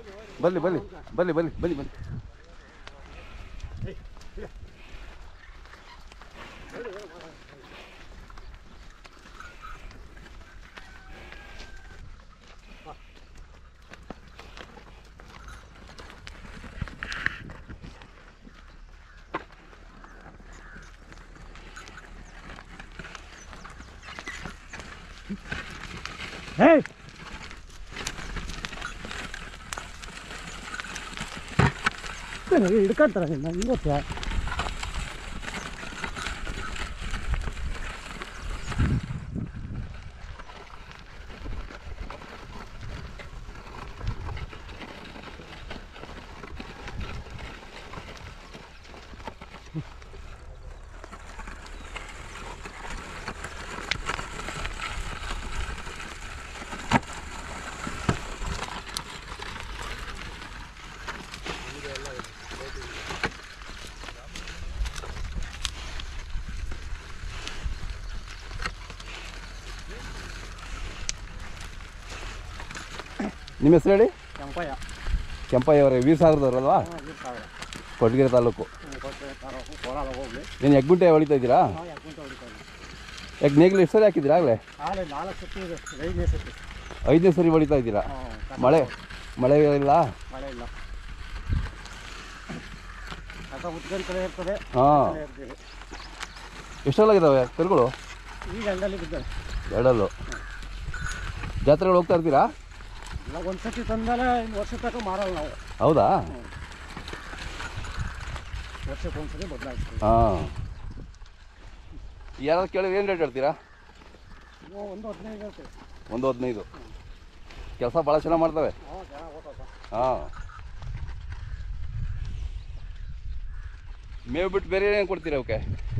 ಬಲ್ಲಿ ಬಲ್ಲಿ ಬಲ್ಲಿ ಬಲ್ಲಿ ಬಲ್ಲಿ ಬಲ್ಲಿ Hey! ಹಿಡ್ಕೊಂತಾರೆ ನಂಗೆ ಗೊತ್ತಾ ನಿಮ್ಮ ಹೆಸರು ಹೇಳಿ? ಕೆಂಪಯ್ಯ. ಕೆಂಪಯ್ಯ ಅವರೇ, ವೀರಸಾಗರದವರಲ್ವಾ? ಕೊರಟಗೆರೆ ತಾಲೂಕು. ಏನು ಎಗ್ಗುಂಟೆ ಹೊಡಿತಾ ಇದ್ದೀರಾ? ನೇಗಿಲು ಎಷ್ಟು ಸರಿ ಹಾಕಿದ್ದೀರಾ ಆಗಲೇ? 5ನೇ ಸರಿ ಹೊಡಿತಾ ಇದ್ದೀರಾ? ಮಳೆ ಇಲ್ಲ? ಹಾಂ. ಎಷ್ಟೆಲ್ಲಾಗಿದ್ದಾವೆ ಕರುಗಳು? ಎರಡಲ್ಲೂ. ಜಾತ್ರೆಗಳು ಹೋಗ್ತಾ ಇರ್ತೀರಾ? ಒಂದ್ಸತಿ ತಂದಲ್ಲ, ವರ್ಷ ತನಕ ಮಾರಲ್ಲ ನಾವು. ಹೌದಾ? ವರ್ಷಕ್ಕೊಂದ್ಸತಿ ಬದಲಾಯಿಸ್ತೀವಿ. ಹಾಂ. ಯಾರಾದ್ರು ಕೇಳಿದ್ರೆ ಏನು ರೇಟ್ ಹೇಳ್ತೀರಾ? 1.15 ಹೇಳ್ತೀವಿ. 1.15. ಕೆಲಸ ಭಾಳ ಚೆನ್ನಾಗಿ ಮಾಡ್ತವೆ. ಹಾಂ. ಮೇವು ಬಿಟ್ಟು ಬೇರೆ ಏನು ಕೊಡ್ತೀರಾ ಅವಕ್ಕೆ?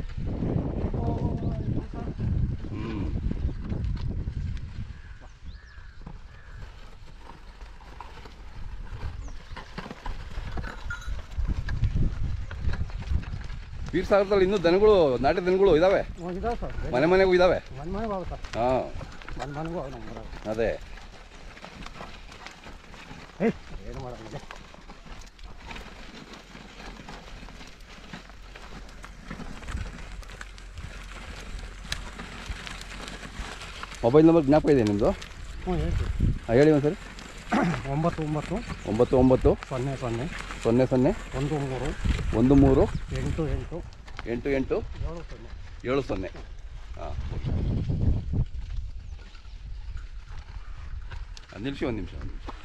ವೀರಸಾಗರದಲ್ಲಿ ಇನ್ನೂ ದನಗಳು, ನಾಟಿ ದನಗಳು ಇದ್ದಾವೆ? ಮನೆ ಮನೆಗೂ ಇದ್ದಾವೆ? ಹಾಂ, ಅದೇ. ಮೊಬೈಲ್ ನಂಬರ್ ಜ್ಞಾಪಕ ಇದೆ ನಿಮ್ಮದು? ಹೇಳಿ ಒಂದು ಸರಿ. 99 00 00 13 88 70. ಹಾಂ, ನಿಮಿಷ ಒಂದು ನಿಮಿಷ.